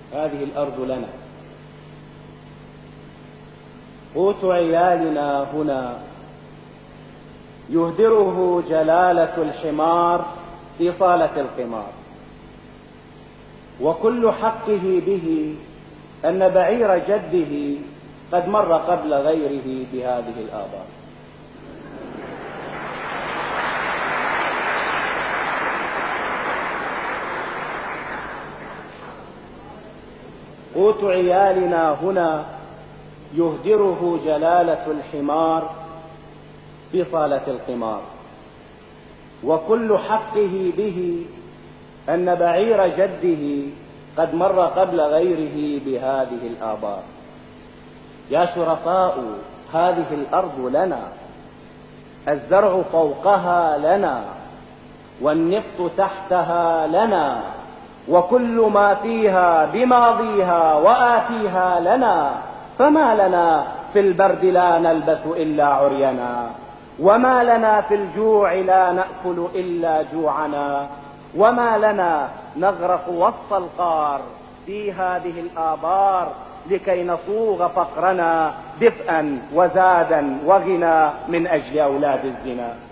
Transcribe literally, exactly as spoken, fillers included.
هذه الأرض لنا، قوت عيالنا هنا يهدره جلالة الحمار في صالة القمار، وكل حقه به أن بعير جده قد مر قبل غيره بهذه الآبار. قوت عيالنا هنا يهدره جلالة الحمار في صالة القمار، وكل حقه به أن بعير جده قد مر قبل غيره بهذه الآبار. يا شرفاء، هذه الأرض لنا، الزرع فوقها لنا، والنفط تحتها لنا، وكل ما فيها بماضيها وآتيها لنا، فما لنا في البرد لا نلبس إلا عرينا، وما لنا في الجوع لا نأكل إلا جوعنا، وما لنا نغرق وسط القار في هذه الآبار لكي نصوغ فقرنا دفئا وزادا وغنى من أجل أولاد الزنا.